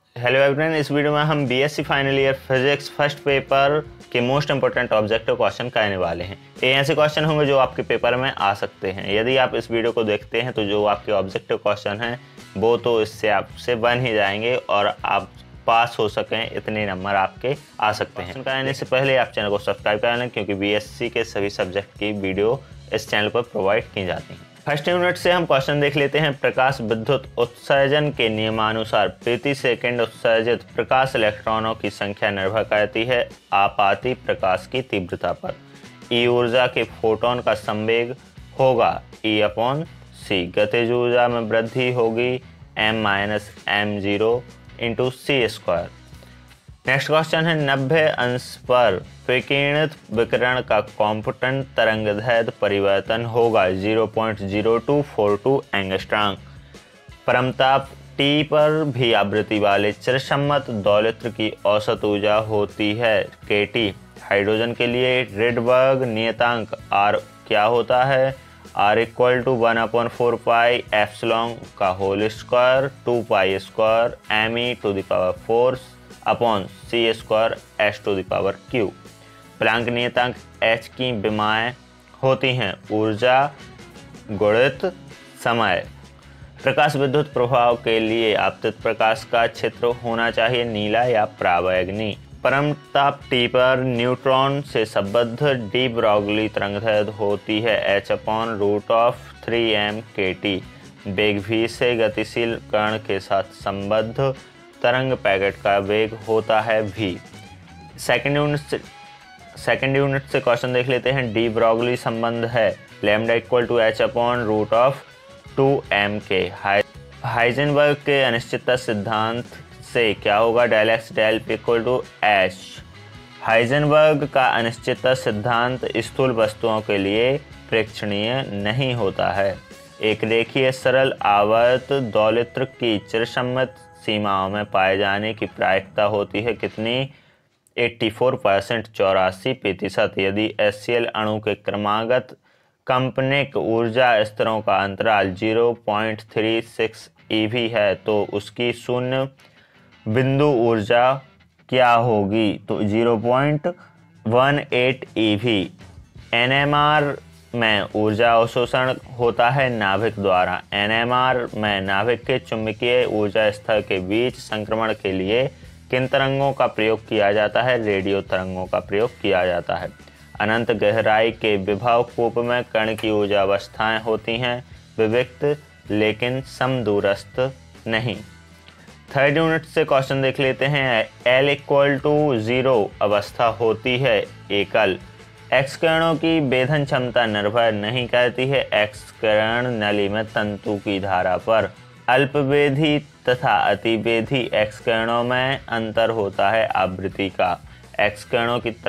Hello everyone, इस video में हम BSc final year physics first paper के मोस्ट इंपोर्टेंट ऑब्जेक्टिव क्वेश्चन करने वाले हैं। ये ऐसे क्वेश्चन होंगे जो आपके पेपर में आ सकते हैं। यदि आप इस वीडियो को देखते हैं तो जो आपके ऑब्जेक्टिव क्वेश्चन हैं वो तो इससे आपसे बन ही जाएंगे और आप पास हो सकें इतने नंबर आपके आ सकते हैं। करने से पहले आप चैनल को सब्सक्राइब कर लें क्योंकि बीएससी के सभी सब्जेक्ट की वीडियो इस चैनल पर प्रोवाइड की जाती हैं। फर्स्ट यूनिट से हम क्वेश्चन देख लेते हैं। प्रकाश विद्युत उत्सर्जन के नियमानुसार प्रति सेकंड उत्सर्जित प्रकाश इलेक्ट्रॉनों की संख्या निर्भर करती है आपाती प्रकाश की तीव्रता पर। ई ऊर्जा के फोटोन का संवेग होगा E/c। गतिज ऊर्जा में वृद्धि होगी m-m0 × c²। नेक्स्ट क्वेश्चन है 90 अंश पर विकिरणित विकिरण का कॉम्पोटेंट तरंगदैर्ध्य परिवर्तन होगा 0.0242 एंगस्ट्रॉम। परमताप T पर भी आवृत्ति वाले चिरसम्मत दौलित्र की औसत ऊर्जा होती है kT। हाइड्रोजन के लिए रिडबर्ग नियतांक R क्या होता है? R = 1/4 पाई एप्सिलॉन का whole square 2 pi square me⁴ upon c² s⁻³ Planck नियतांक h की विमाएँ होती हैं ऊर्जा गुणित समय। प्रकाश विद्युत प्रभाव के लिए आपतित प्रकाश का क्षेत्र होना चाहिए नीला या पराबैंगनी। परमताप T पर न्यूट्रॉन से संबद्ध डी ब्रॉगली तरंगदैर्ध्य होती है h/√3m kT। वेग v से गतिशील कण के साथ संबद्ध तरंग पैकेट का वेग होता है v। सेकंड यूनिट से क्वेश्चन देख लेते हैं। डी ब्रॉगली संबंध है λ = h/√2mk। हाइजेनबर्ग के अनिश्चितता सिद्धांत से क्या होगा? ΔX ΔP = h। हाइजेनबर्ग का अनिश्चितता सिद्धांत स्थूल वस्तुओं के लिए प्रेक्षणीय नहीं होता है। एक रेखीय सरल आवर्त दौलित्र की चिरसम्मत सीमाओं में पाए जाने की प्रायिकता होती है कितनी? 84% 84%। यदि HCl अणु के क्रमागत कंपनिक ऊर्जा स्तरों का अंतराल 0.36 eV है तो उसकी शून्य बिंदु ऊर्जा क्या होगी? तो 0.18 eV। NMR में ऊर्जा अवशोषण होता है नाभिक द्वारा। NMR में नाभिक के चुंबकीय ऊर्जा स्तर के बीच संक्रमण के लिए किन तरंगों का प्रयोग किया जाता है? रेडियो तरंगों का प्रयोग किया जाता है। अनंत गहराई के विभव कूप में कण की ऊर्जा अवस्थाएं होती हैं विविक्त लेकिन समदूरस्थ नहीं। थर्ड यूनिट से क्वेश्चन देख लेते हैं। L = 0 अवस्था होती है एकल। एक्स किरणों की वेधन क्षमता निर्भर नहीं करती है एक्स किरण नली में तंतु की धारा पर। अल्पवेधी तथा अतिवेधी एक्स किरणों में अंतर होता है आवृत्ति का। एक्स किरणों की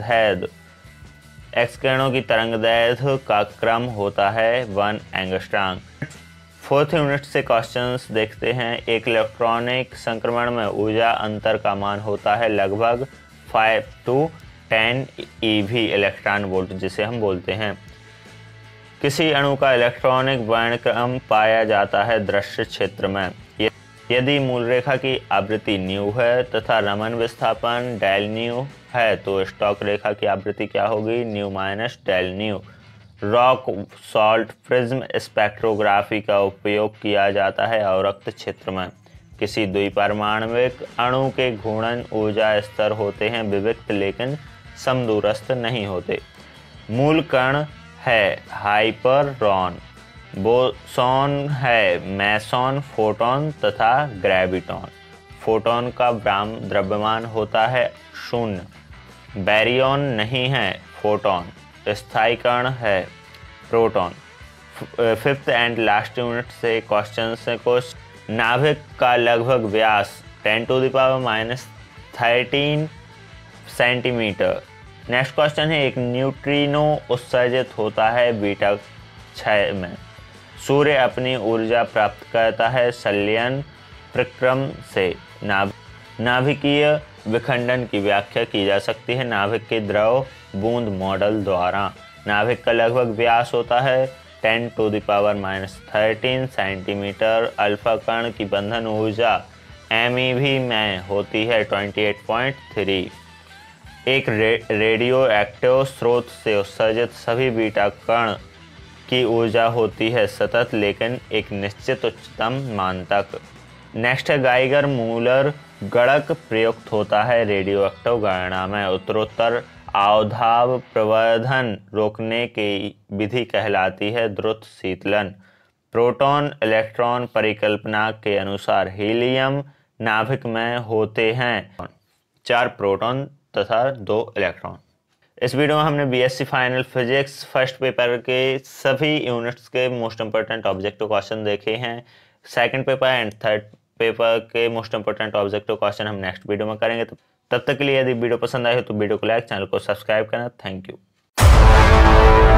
तरंगदैर्ध्य का क्रम होता है 1 एंगस्ट्रॉम। फोर्थ यूनिट से क्वेश्चंस देखते हैं। एक इलेक्ट्रॉनिक संक्रमण में ऊर्जा अंतर का मान होता है लगभग 5 to 10 eV इलेक्ट्रॉन वोल्ट जिसे हम बोलते हैं। किसी अणु का इलेक्ट्रॉनिक वर्णक्रम पाया जाता है दृश्य क्षेत्र में यदि मूल रेखा की आवृत्ति न्यू है तथा रमन विस्थापन डेल न्यू है तो स्टोक रेखा की आवृत्ति क्या होगी? Nu minus del nu. Rock salt prism spectrography का उपयोग किया जाता है अवरक्त क्षेत्र में। किसी द्विपरमाणविक अणु के घूर्णन ऊर्जा स्तर होते हैं विविक्त लेकिन समदूरस्थ नहीं होते। मूल कण है हाइपरॉन, बोसॉन है मेसॉन, फोटॉन तथा ग्रेविटॉन। फोटॉन का द्रव्यमान होता है 0। बैरियन नहीं है फोटॉन। स्थायी कण है proton. Fifth and last unit से क्वेश्चन से कुछ। नाभिक का लगभग व्यास 10⁻13 सेंटीमीटर। नेक्स्ट क्वेश्चन है। एक न्यूट्रिनो उत्सर्जित होता है बीटा 6 में। सूर्य अपनी ऊर्जा प्राप्त करता है संलयन प्रक्रम से। नाभिकीय विखंडन की व्याख्या की जा सकती है नाभिक के द्रव बूंद मॉडल द्वारा। नाभिक का लगभग व्यास होता है 10⁻13 सेंटीमीटर। अल्फा कण की बंधन ऊर्जा MeV में होती है 28.3। एक रेडियो एक्टिव स्रोत से उत्सर्जित सभी बीटा कण की ऊर्जा होती है सतत लेकिन एक निश्चित उच्चतम मान तक। नेक्स्ट है गाइगर मूलर गणक प्रयुक्त होता है रेडियो एक्टिव गणना में। उत्तरोत्तर अवधाव प्रवर्धन रोकने की विधि कहलाती है द्रुत शीतलन। प्रोटॉन इलेक्ट्रॉन परिकल्पना के अनुसार हीलियम नाभिक में होते हैं 4 प्रोटॉन तथा 2 इलेक्ट्रॉन। इस वीडियो में हमने BSc final physics first paper के सभी यूनिट्स के मोस्ट इंपोर्टेंट ऑब्जेक्टिव क्वेश्चन देखे हैं। Second paper and third paper के मोस्ट इंपोर्टेंट ऑब्जेक्टिव क्वेश्चन हम नेक्स्ट वीडियो में करेंगे। तब तक के लिए यदि वीडियो पसंद आए हो तो वीडियो को लाइक, चैनल को सब्सक्राइब करना। Thank you.